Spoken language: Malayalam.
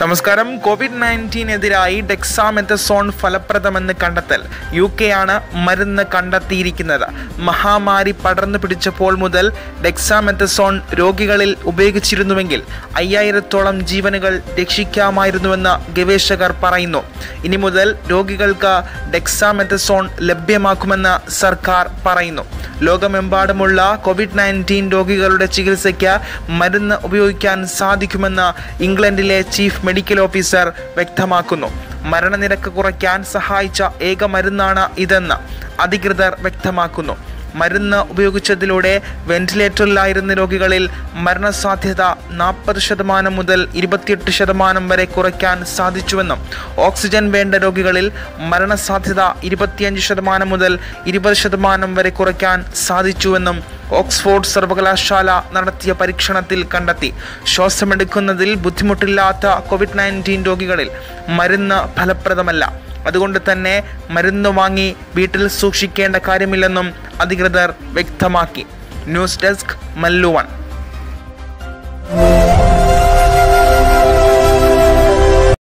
നമസ്കാരം. കോവിഡ്-19 ഡെക്സാമെത്തസോൺ ഫലപ്രദമെന്ന് കണ്ടെത്തൽ. UK ആണ് മരുന്ന് കണ്ടെത്തിയിരിക്കുന്നത്. മഹാമാരി പടർന്നു പിടിച്ചപ്പോൾ മുതൽ ഡെക്സാമെത്തസോൺ രോഗികളിൽ ഉപയോഗിച്ചിരുന്നുവെങ്കിൽ 5000-ഓളം ജീവനുകൾ രക്ഷിക്കാമായിരുന്നുവെന്ന് ഗവേഷകർ പറയുന്നു. ഇനി മുതൽ രോഗികൾക്ക് ഡെക്സാമെത്തസോൺ ലഭ്യമാക്കുമെന്ന് സർക്കാർ പറയുന്നു. ലോകമെമ്പാടുമുള്ള കോവിഡ്-19 രോഗികളുടെ ചികിത്സയ്ക്ക് മരുന്ന് ഉപയോഗിക്കാൻ സാധിക്കുമെന്ന് ഇംഗ്ലണ്ടിലെ ചീഫ് മെഡിക്കൽ ഓഫീസർ വ്യക്തമാക്കുന്നു. മരണനിരക്ക് കുറയ്ക്കാൻ സഹായിച്ച ഏക മരുന്നാണ് ഇതെന്ന് അധികൃതർ വ്യക്തമാക്കുന്നു. മരുന്ന് ഉപയോഗിച്ചതിലൂടെ വെന്റിലേറ്ററിലായിരുന്ന രോഗികളിൽ മരണസാധ്യത 40% മുതൽ 28% വരെ കുറയ്ക്കാൻ സാധിച്ചുവെന്നും ഓക്സിജൻ വേണ്ട രോഗികളിൽ മരണസാധ്യത 25% മുതൽ 20% വരെ കുറയ്ക്കാൻ സാധിച്ചുവെന്നും ഓക്സ്ഫോർഡ് സർവകലാശാല നടത്തിയ പരീക്ഷണത്തിൽ കണ്ടെത്തി. ശ്വാസമെടുക്കുന്നതിൽ ബുദ്ധിമുട്ടില്ലാത്ത കോവിഡ്-19 രോഗികളിൽ മരുന്ന് ഫലപ്രദമല്ല. അതുകൊണ്ട് തന്നെ മരുന്ന് വാങ്ങി വീട്ടിൽ സൂക്ഷിക്കേണ്ട കാര്യമില്ലെന്നും അധികൃതർ വ്യക്തമാക്കി. News desk Mallu 1.